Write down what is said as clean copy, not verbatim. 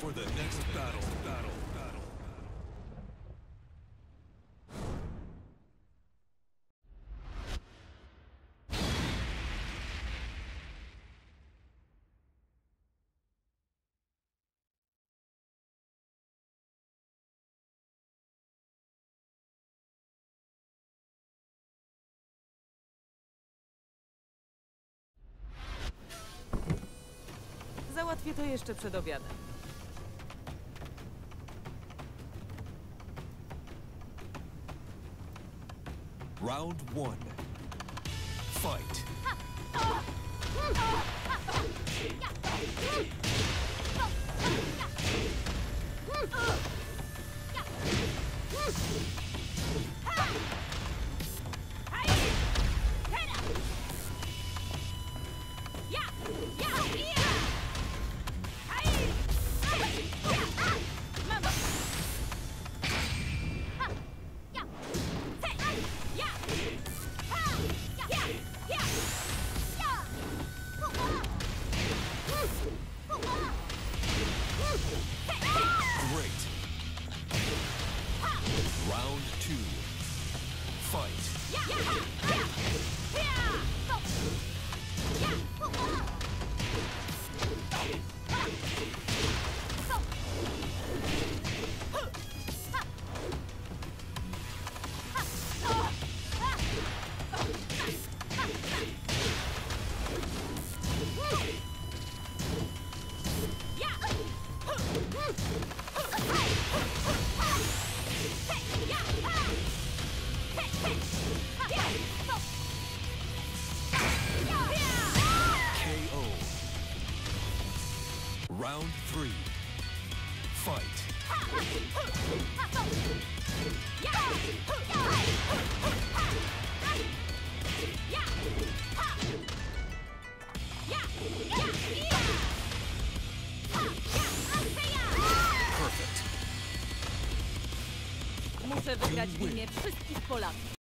for the next battle. Załatwię to jeszcze przed obiadem. Round 1. Fight. Great. Round 2. Fight. KO. Round 3. Fight. Muszę wygrać w imię wszystkich Polaków.